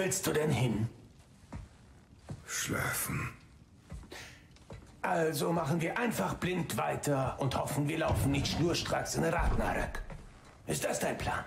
willst du denn hin? Schlafen. Also machen wir einfach blind weiter und hoffen, wir laufen nicht schnurstracks in Ragnarök. Ist das dein Plan?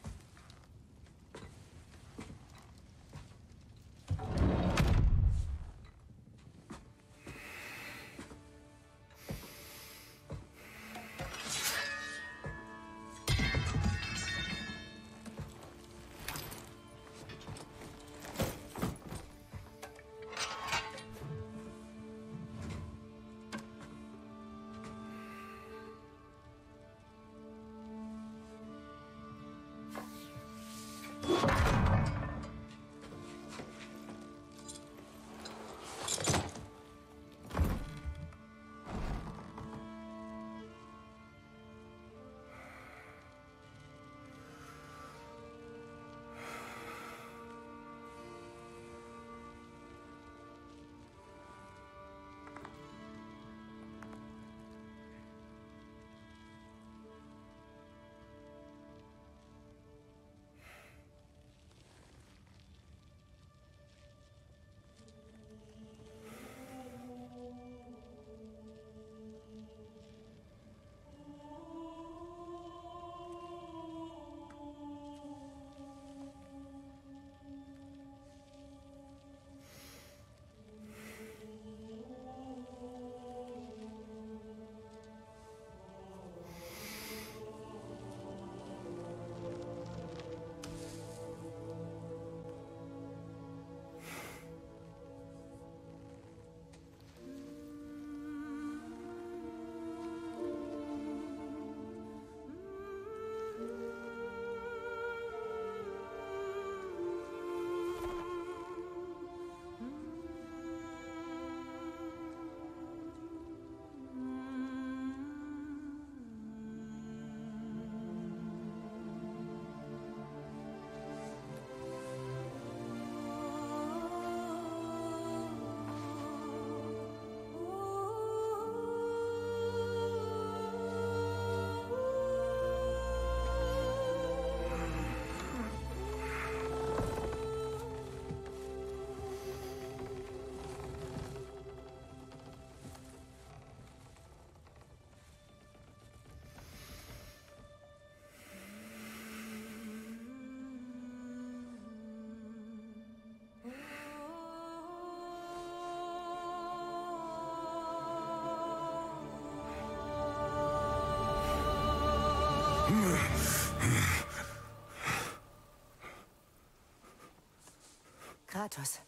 Kratos.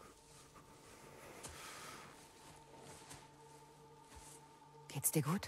Geht's dir gut?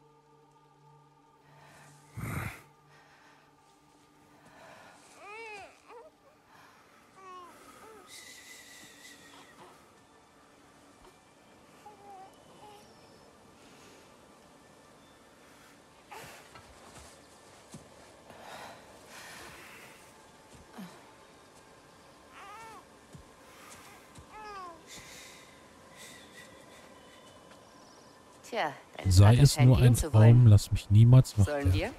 Tja, Sei es nur ein Traum, lass mich niemals wach Sollen werden. wir?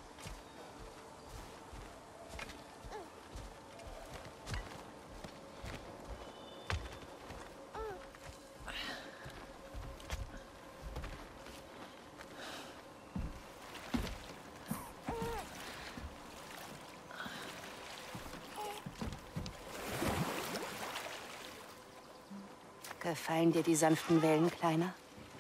Gefallen dir die sanften Wellen, Kleiner?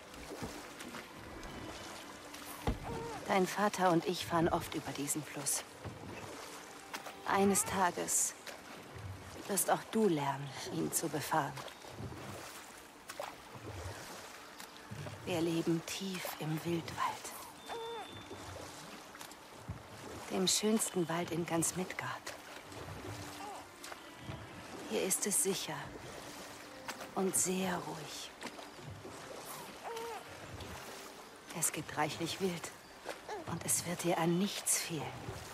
Dein Vater und ich fahren oft über diesen Fluss. Eines Tages wirst auch du lernen, ihn zu befahren. Wir leben tief im Wildwald. Dem schönsten Wald in ganz Midgard. Hier ist es sicher und sehr ruhig. Es gibt reichlich Wild. Und es wird dir an nichts fehlen.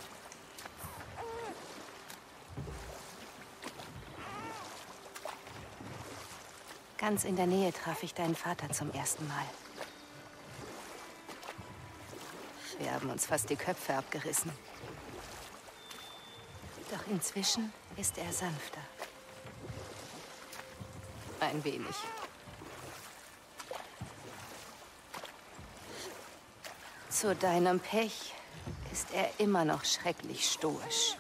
Ganz in der Nähe traf ich deinen Vater zum ersten Mal. Wir haben uns fast die Köpfe abgerissen. Doch inzwischen ist er sanfter. Ein wenig. Zu deinem Pech ist er immer noch schrecklich stoisch.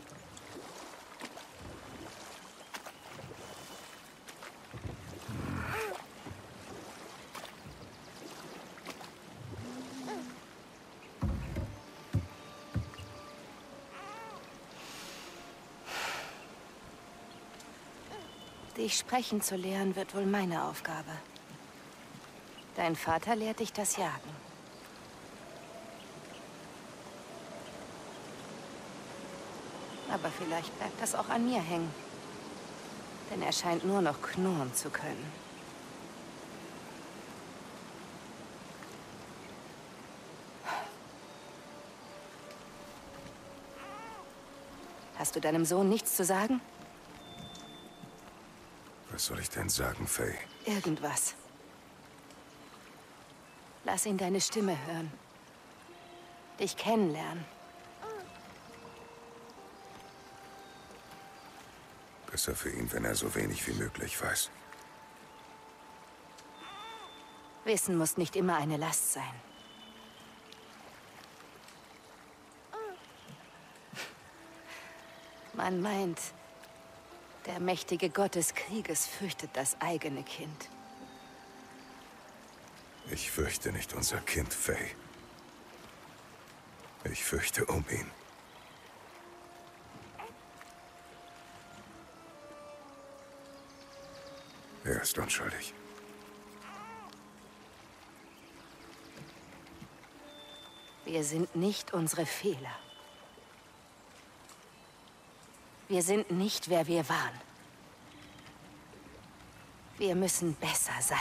Dich sprechen zu lehren, wird wohl meine Aufgabe. Dein Vater lehrt dich das Jagen. Aber vielleicht bleibt das auch an mir hängen. Denn er scheint nur noch knurren zu können. Hast du deinem Sohn nichts zu sagen? Was soll ich denn sagen, Faye? Irgendwas. Lass ihn deine Stimme hören. Dich kennenlernen. Besser für ihn, wenn er so wenig wie möglich weiß. Wissen muss nicht immer eine Last sein. Man meint, der mächtige Gott des Krieges fürchtet das eigene Kind. Ich fürchte nicht unser Kind, Faye. Ich fürchte um ihn. Er ist unschuldig. Wir sind nicht unsere Fehler. Wir sind nicht, wer wir waren. Wir müssen besser sein.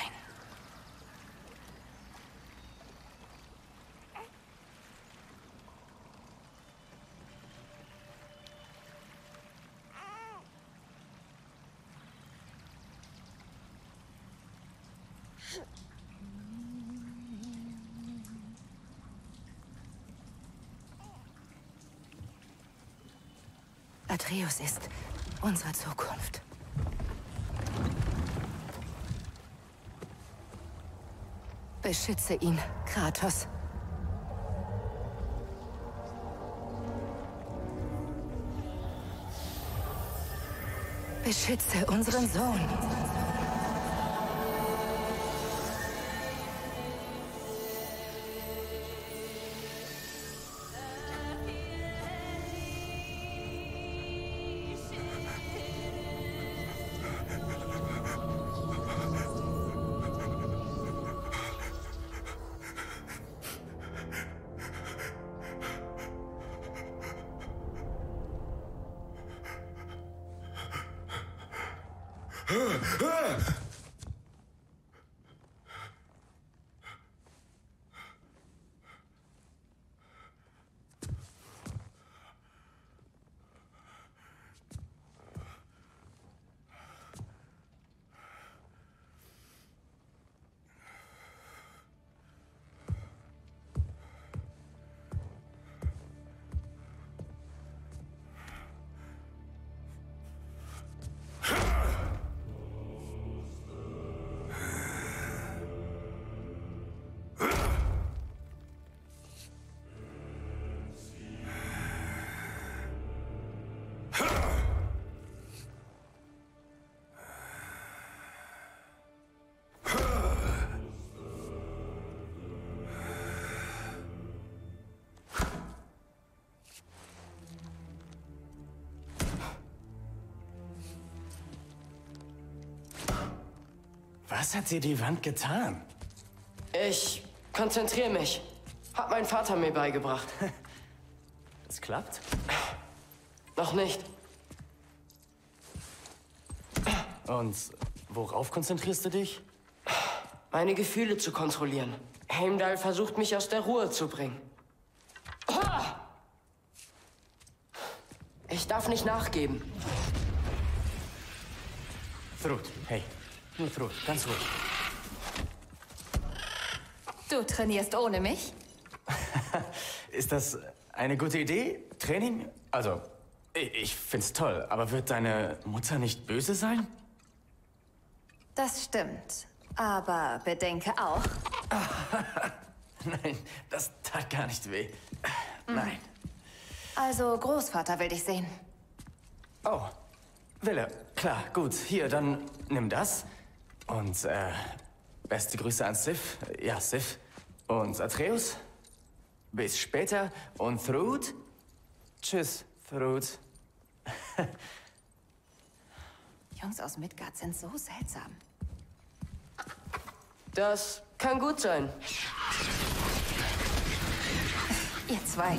Atreus ist unsere Zukunft. Beschütze ihn, Kratos. Beschütze unseren Sohn. Was hat dir die Wand getan? Ich konzentriere mich. Hat mein Vater mir beigebracht. Es klappt? Noch nicht. Und worauf konzentrierst du dich? Meine Gefühle zu kontrollieren. Heimdall versucht, mich aus der Ruhe zu bringen. Ich darf nicht nachgeben. Thrud, hey. Nur Thrud, ganz ruhig. Du trainierst ohne mich? Ist das eine gute Idee? Training? Also, ich find's toll, aber wird deine Mutter nicht böse sein? Das stimmt. Aber bedenke auch. Nein, das tat gar nicht weh. Nein. Also, Großvater will dich sehen. Oh, will er. Klar, gut. Hier, dann nimm das. Und, beste Grüße an Sif. Ja, Sif. Und Atreus. Bis später. Und Thrud. Tschüss, Thrud. Jungs aus Midgard sind so seltsam. Das kann gut sein. Ihr zwei.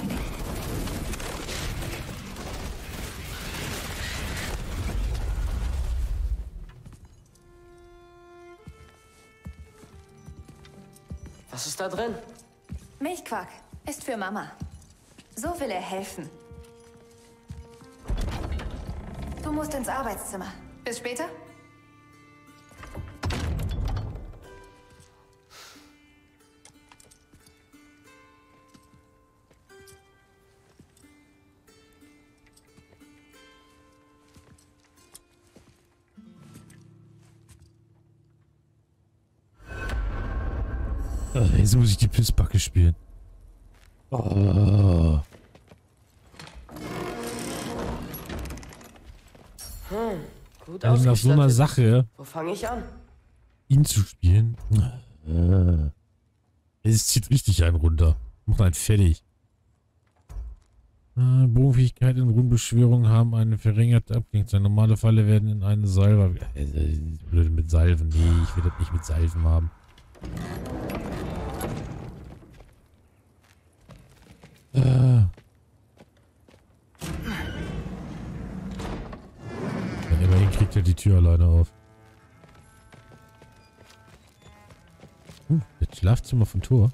Was ist da drin? Milchquark ist für Mama. So will er helfen. Du musst ins Arbeitszimmer. Bis später? Jetzt muss ich die Pissbacke spielen. Oh. Gut Also nach so einer ausgestattet. Sache, Wo fange ich an? ihn zu spielen. Es zieht richtig einen runter. Macht einen fertig. Bogenfähigkeit und Runenbeschwörung haben eine verringerte Abklingzeit. Normale Falle werden in eine Salve. Blöd mit Salven. Nee, ich will das nicht mit Salven haben. Dann immerhin kriegt er die Tür alleine auf. Das Schlafzimmer von Thor.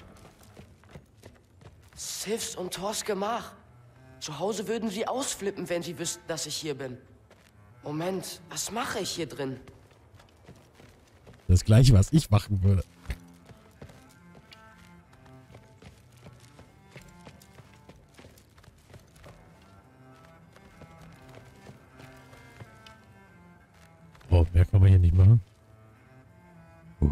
Sifs und Thors Gemach. Zu Hause würden sie ausflippen, wenn sie wüssten, dass ich hier bin. Moment, was mache ich hier drin? Das gleiche, was ich machen würde. Oh, mehr kann man hier nicht machen. Oh.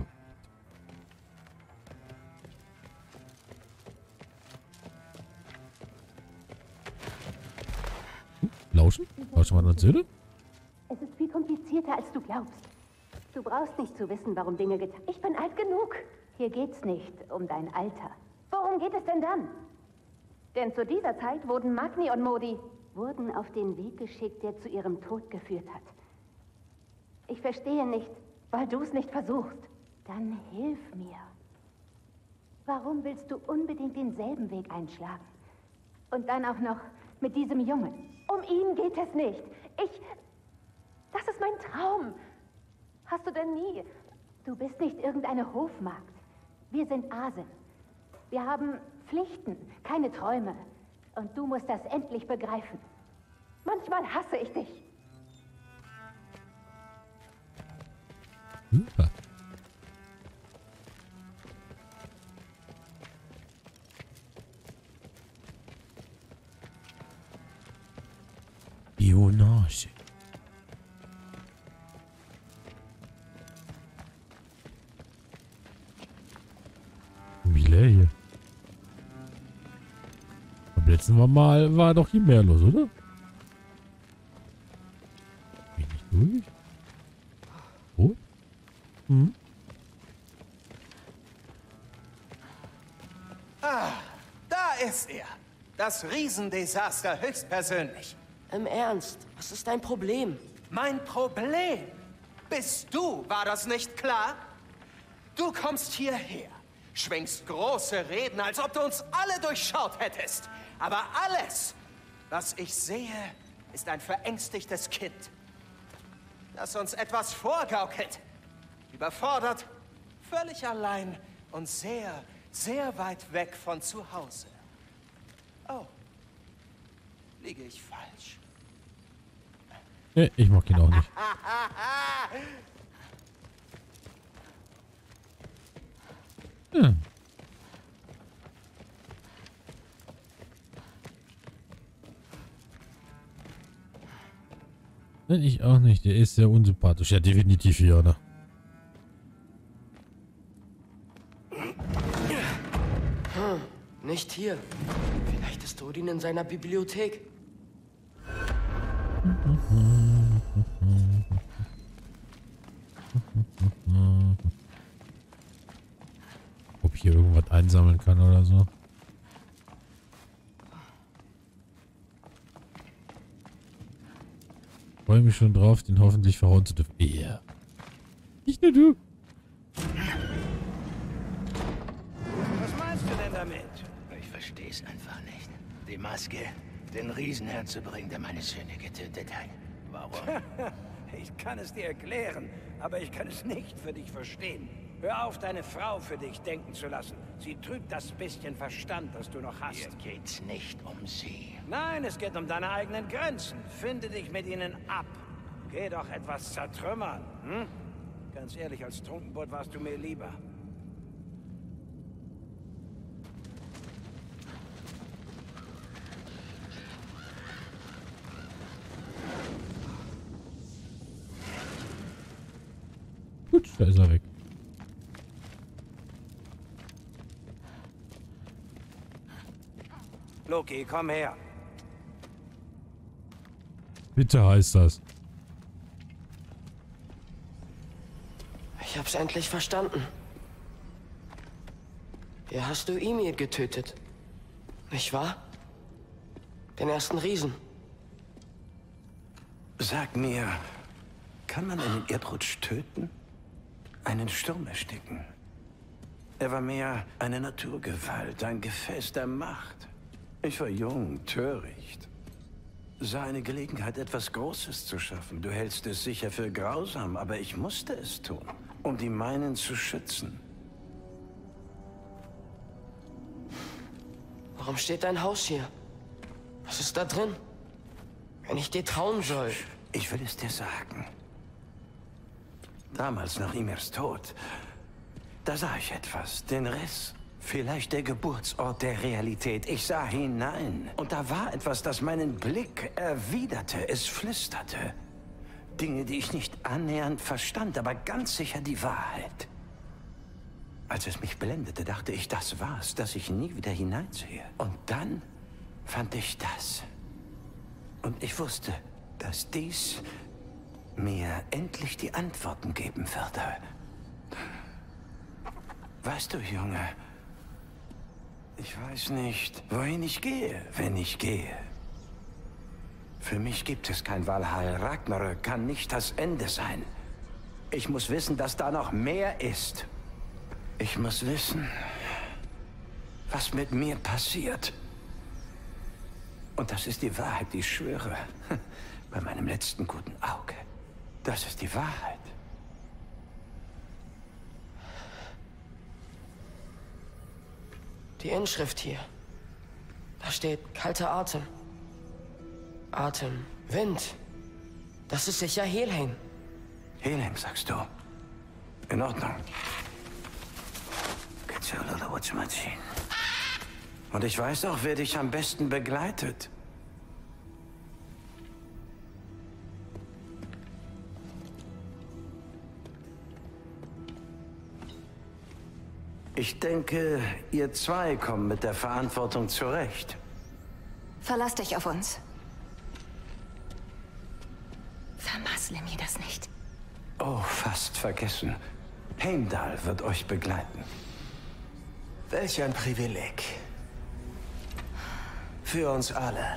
Lauschen? Lauschen wir an Söhne? Es ist viel komplizierter, als du glaubst. Du brauchst nicht zu wissen, warum Dinge getan... Ich bin alt genug. Hier geht's nicht um dein Alter. Worum geht es denn dann? Denn zu dieser Zeit wurden Magni und Modi auf den Weg geschickt, der zu ihrem Tod geführt hat. Ich verstehe nicht, weil du es nicht versuchst. Dann hilf mir. Warum willst du unbedingt denselben Weg einschlagen? Und dann auch noch mit diesem Jungen. Um ihn geht es nicht. Das ist mein Traum. Hast du denn nie... Du bist nicht irgendeine Hofmagd. Wir sind Asen. Wir haben Pflichten, keine Träume. Und du musst das endlich begreifen. Manchmal hasse ich dich. Super. Spionage. Wie leer hier. Beim letzten Mal war doch hier mehr los, oder? Bin ich durch? Oh? Hm? Ah, da ist er. Das Riesendesaster höchstpersönlich. Im Ernst, was ist dein Problem? Mein Problem? Bist du, war das nicht klar? Du kommst hierher, schwingst große Reden, als ob du uns alle durchschaut hättest. Aber alles, was ich sehe, ist ein verängstigtes Kind, das uns etwas vorgaukelt. Überfordert, völlig allein und sehr, sehr weit weg von zu Hause. Oh, liege ich falsch? Nee, ich mag ihn auch nicht. Ja. Nee, ich auch nicht. Der ist sehr unsympathisch. Ja, definitiv, ja, ne? Nicht hier. Vielleicht ist Odin in seiner Bibliothek. Ob ich hier irgendwas einsammeln kann oder so. Freue mich schon drauf, den hoffentlich verhauen zu dürfen. Ja. Nicht nur du. Was meinst du denn damit? Ich verstehe es einfach nicht. Die Maske, den Riesen herzubringen, der meine Söhne getötet hat. Warum? Ich kann es dir erklären, aber ich kann es nicht für dich verstehen. Hör auf, deine Frau für dich denken zu lassen. Sie trügt das bisschen Verstand, das du noch hast. Hier geht's nicht um sie. Nein, es geht um deine eigenen Grenzen. Finde dich mit ihnen ab. Geh doch etwas zertrümmern, hm? Ganz ehrlich, als Trunkenbold warst du mir lieber. Gut, da ist er weg. Loki, komm her. Bitte heißt das. Ich hab's endlich verstanden. Hier hast du Ymir getötet. Nicht wahr? Den ersten Riesen. Sag mir, kann man einen Erdrutsch töten? Einen Sturm ersticken? Er war mehr eine Naturgewalt, ein Gefäß der Macht. Ich war jung, töricht. Sah eine Gelegenheit, etwas Großes zu schaffen. Du hältst es sicher für grausam, aber ich musste es tun, um die meinen zu schützen. Warum steht dein Haus hier? Was ist da drin? Wenn ich dir trauen soll. Ich will es dir sagen. Damals, nach Ymirs Tod, da sah ich etwas, den Riss. Vielleicht der Geburtsort der Realität. Ich sah hinein. Und da war etwas, das meinen Blick erwiderte. Es flüsterte. Dinge, die ich nicht annähernd verstand, aber ganz sicher die Wahrheit. Als es mich blendete, dachte ich, das war's, dass ich nie wieder hineinsehe. Und dann fand ich das. Und ich wusste, dass dies mir endlich die Antworten geben würde. Weißt du, Junge, ich weiß nicht, wohin ich gehe, wenn ich gehe. Für mich gibt es kein Valhalla. Ragnarök kann nicht das Ende sein. Ich muss wissen, dass da noch mehr ist. Ich muss wissen, was mit mir passiert. Und das ist die Wahrheit, ich schwöre. Bei meinem letzten guten Auge. Das ist die Wahrheit. Die Inschrift hier. Da steht kalter Atem. Atem. Wind. Das ist sicher Helheim. Helheim, sagst du? In Ordnung. Und ich weiß auch, wer dich am besten begleitet. Ich denke, ihr zwei kommt mit der Verantwortung zurecht. Verlass dich auf uns. Vermassle mir das nicht. Oh, fast vergessen. Heimdall wird euch begleiten. Welch ein Privileg. Für uns alle.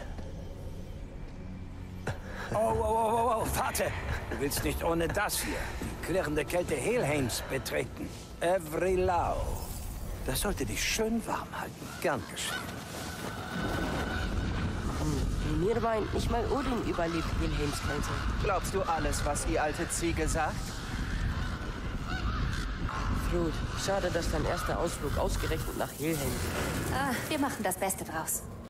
Oh, warte! Du willst nicht ohne das hier, die klirrende Kälte Helheims, betreten. Evrilau. Das sollte dich schön warm halten. Gern geschehen. Mir meint, nicht mal Odin überlebt Helheims Kälte. Glaubst du alles, was die alte Ziege sagt? Flut, schade, dass dein erster Ausflug ausgerechnet nach Helheim geht. Wir machen das Beste draus.